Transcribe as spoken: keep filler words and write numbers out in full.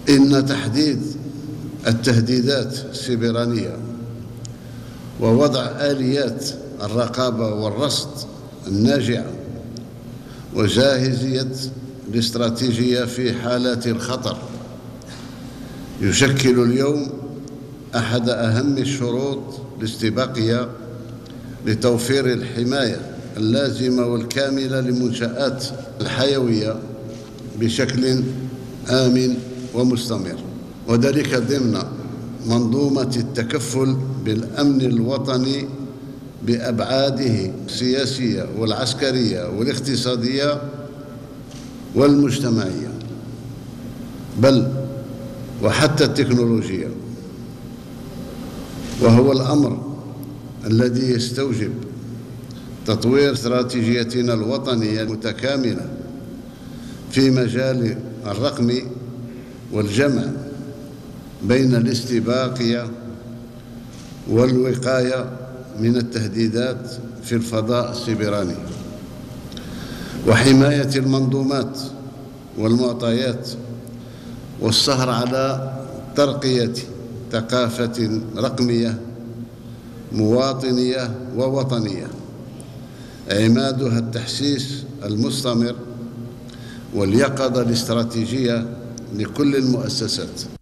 إن تحديد التهديدات السيبرانية ووضع آليات الرقابة والرصد الناجعة وجاهزية الاستراتيجية في حالات الخطر يشكل اليوم أحد أهم الشروط الاستباقية لتوفير الحماية اللازمة والكاملة للمنشآت الحيوية بشكل آمن ومستمر، وذلك ضمن منظومة التكفل بالأمن الوطني بأبعاده السياسية والعسكرية والاقتصادية والمجتمعية، بل وحتى التكنولوجية، وهو الأمر الذي يستوجب تطوير استراتيجيتنا الوطنية المتكاملة في مجال الرقم والجمع بين الاستباقية والوقاية من التهديدات في الفضاء السيبراني، وحماية المنظومات والمعطيات، والسهر على ترقية ثقافة رقمية مواطنية ووطنية عمادها التحسيس المستمر واليقظة الاستراتيجية لكل المؤسسات.